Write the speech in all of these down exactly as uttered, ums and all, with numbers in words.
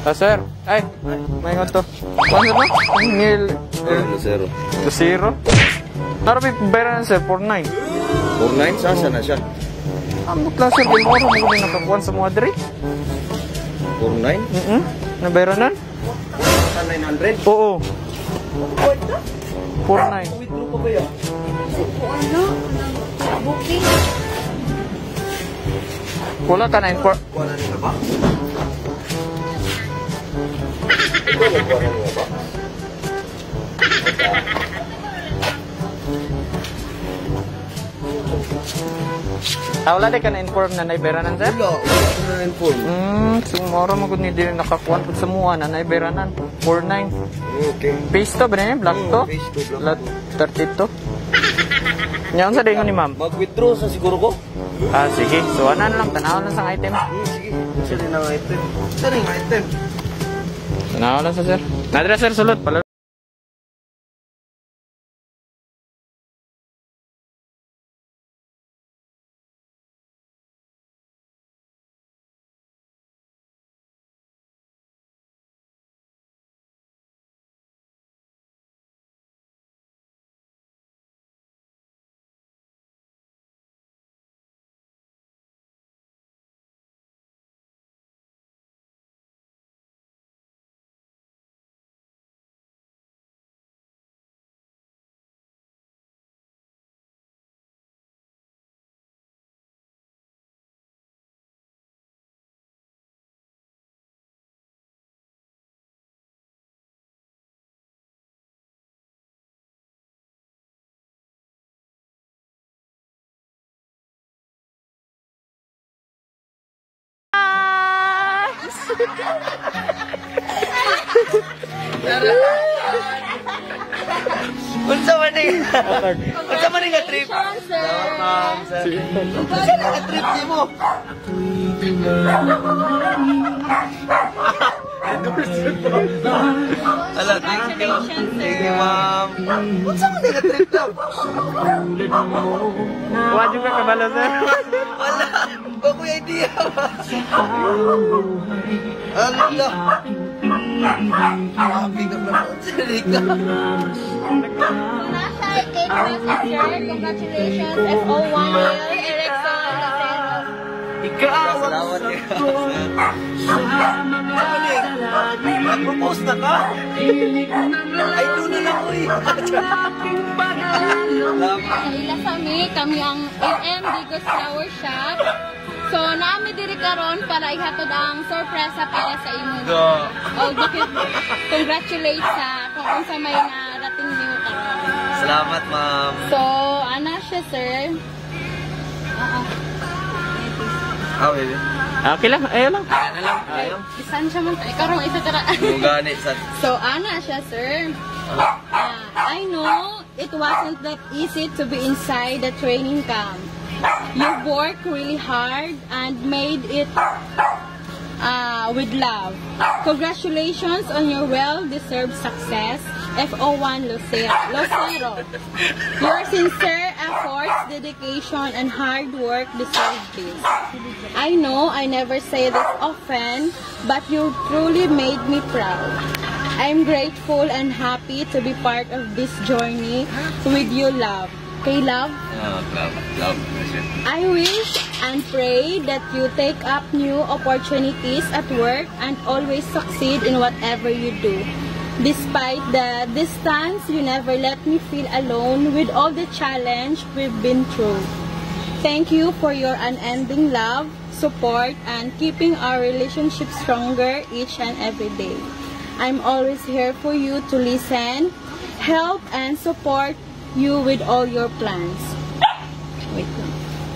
Ah, sir. Ay, may nga to. Ano ba? Ngil... Ano, zero. To zero? Narabi pera na, sir, four nine. four nine? Sasa na siya? Ang bukla, sir. Di mo ako mo din nakakuhan sa mga diri. four nine? Mm-mm. Naberanan? nine hundred? Oo. four nine. Withdraw pa ba yan? Ano? Booking? Wala ka na import. Wala nila ba? Wala nila ba? Ah, wala di ka na-inform na naiberanan, sir? Wala, wala ko na inform. Hmm, sumoro mo kung hindi nakakuha ko sa mua na naiberanan. four nine. Okay. Face to ba na yun? Black to? Hmm, face to, black Lat to. thirty-two. Yan sa dingon ni ma'am. Mag-withdraw sa siguro ko? Ah, sige. So, ano na lang. Tanaw lang sa item. Hmm, sige. Saan yung item? Saan yung item? Tanaw lang sa sir. Nadra, sir, sulot. Pala. Unsa man ni? Unsa man ni nga trip? Sir. Ma'am, sir. Unsa man nga trip ni mo? Ala, thank you. Thank you, ma'am. Unsa man ni nga trip daw? Wala juga kabalo, sir. Wala. Ba ko idea. Allah. Happy ka na po. Sali ka. Nasa eight message, sir. Congratulations. F O one Erickson. Ikaw. Salamat ka. Nag-propose na ka? Ay, doon na lang ko eh. Kaila kami, kami ang A M Digos Flower Shop. So, naami diri karon para ihatod ang sorpresa para sa inyo. Go. Oh, bakit congratulate sa kung unsa may narating niyo karon. Salamat, ma'am. So, ana siya, sir. Oo. Ah, baby. Okay lang. Ayaw lang. Ano lang? Ayaw. Isan siya man tayo. Karong isa tara. Yung gani, sa... So, ana siya, sir. Uh, I know it wasn't that easy to be inside the training camp. You've worked really hard and made it uh, with love. Congratulations on your well-deserved success, F O one Lucero. Lucero. Your sincere efforts, dedication, and hard work deserve this. I know I never say this often, but you truly made me proud. I'm grateful and happy to be part of this journey with you, love. Okay, love? Oh, love, love. I wish and pray that you take up new opportunities at work and always succeed in whatever you do. Despite the distance, you never let me feel alone with all the challenge we've been through. Thank you for your unending love, support, and keeping our relationship stronger each and every day. I'm always here for you to listen, help, and support you with all your plans. Wait lang.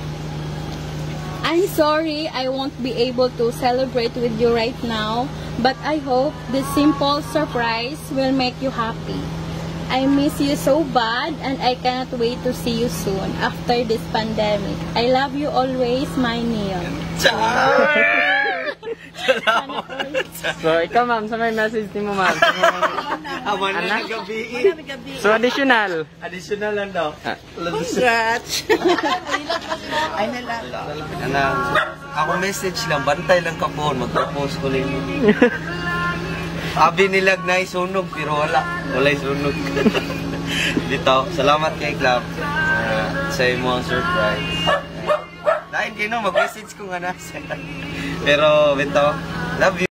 I'm sorry I won't be able to celebrate with you right now, but I hope this simple surprise will make you happy. I miss you so bad and I cannot wait to see you soon after this pandemic. I love you always, my Neil. So, ikaw, ma'am, sa may message ni mo, ma'am? Aman na gabi. So, additional. Additional lang daw. Ah. Congrats. Ay, nala. Ako message lang, bantay lang ka po. Mag-propose ko lang. Abi nilag na sunog, pero wala. Wala'y sunog. Dito, salamat kay Club. Uh, sa imo ang surprise. Lain kayo no, mag-message ko nga na. Pero, bito, love you.